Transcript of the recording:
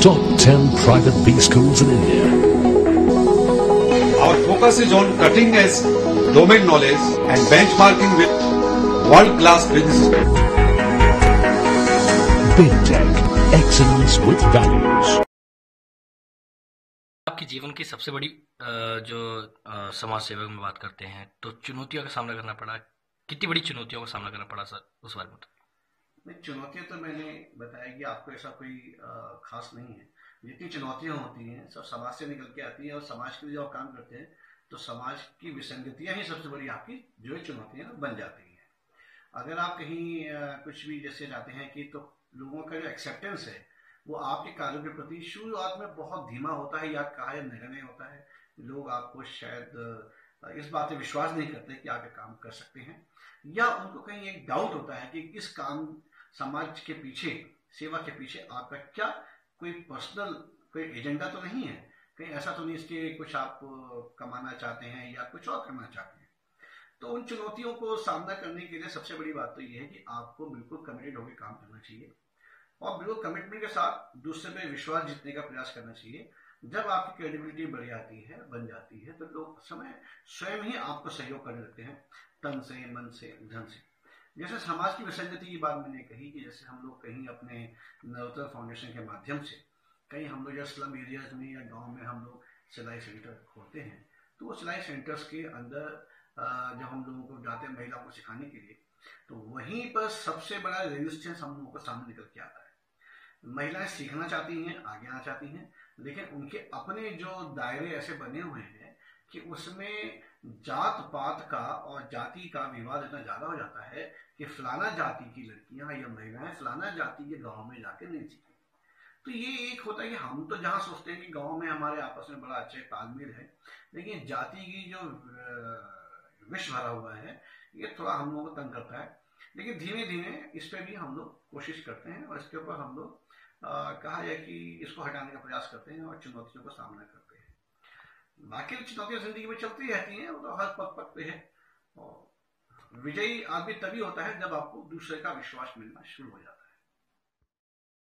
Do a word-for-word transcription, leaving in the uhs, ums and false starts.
top ten private B schools in India. Our focus is on cutting edge domain knowledge and benchmarking with world-class businesses. BidTech, excellence with values. आपके जीवन की सबसे बड़ी अ, जो अ, समाज सेवा में बात करते हैं तो चुनौतियों का सामना करना पड़ा, कितनी बड़ी चुनौतियों का सामना करना पड़ा सर, उस बारे में बताइए। नहीं, चुनौतियां तो मैंने बताया कि आपको ऐसा कोई आ, खास नहीं है। जितनी चुनौतियां होती हैं सब समाज से निकल के आती हैं, और समाज के लिए जब आप काम करते हैं तो समाज की विसंगतियां ही सबसे बड़ी आपकी जो है चुनौतियां बन जाती हैं। अगर आप कहीं आ, कुछ भी जैसे जाते हैं कि तो लोगों का जो एक्सेप्टेंस है वो आपके कार्यों के प्रति शुरुआत में बहुत धीमा होता है या कहा नगण्य होता है। लोग आपको शायद इस बात पे विश्वास नहीं करते कि आप ये काम कर सकते हैं, या उनको कहीं एक डाउट होता है कि इस काम समाज के पीछे, सेवा के पीछे आपका क्या कोई पर्सनल कोई एजेंडा तो नहीं है, कहीं ऐसा तो नहीं इसके कुछ आप कमाना चाहते हैं या कुछ और करना चाहते हैं। तो उन चुनौतियों को सामना करने के लिए सबसे बड़ी बात तो यह है कि आपको बिल्कुल कमिटेड होकर काम करना चाहिए और बिल्कुल कमिटमेंट के साथ दूसरे पे विश्वास जीतने का प्रयास करना चाहिए। जब आपकी क्रेडिबिलिटी बढ़ जाती है, बन जाती है, तो लोग समय स्वयं ही आपको सहयोग करने लगते हैं, तन से, मन से, धन से। जैसे समाज की विसंगति की बात मैंने कही कि जैसे हम लोग कहीं अपने नवोदय फाउंडेशन के माध्यम से कहीं हम लोग या स्लम एरियाज में या गांव में हम लोग सिलाई सेंटर खोलते हैं, तो वो सिलाई सेंटर्स के अंदर जब हम लोगों को जाते हैं महिलाओं को सिखाने के लिए, तो वहीं पर सबसे बड़ा रेजिस्टेंस हम लोगों को सामने निकल के आता है। महिलाएं सीखना चाहती हैं, आगे आना चाहती हैं, लेकिन उनके अपने जो दायरे ऐसे बने हुए हैं कि उसमें जात पात का और जाति का विवाद इतना ज्यादा हो जाता है कि फलाना जाति की लड़कियां या महिलाएं फलाना जाति के गांव में जाके नहीं सीखें। तो ये एक होता है कि हम तो जहां सोचते हैं कि गांव में हमारे आपस में बड़ा अच्छा तालमेल है, लेकिन जाति की जो विष भरा हुआ है ये थोड़ा हम लोगों को तंग करता है। लेकिन धीमे धीमे इस पे भी हम लोग कोशिश करते हैं और इसके ऊपर हम लोग कहा जाए कि इसको हटाने का प्रयास करते हैं और चुनौतियों का सामना करते हैं। बाकी चुनौतियां जिंदगी में चलती रहती हैं, वो तो हर पग पग पे है। और विजयी आदमी तभी होता है जब आपको दूसरे का विश्वास मिलना शुरू हो जाता है।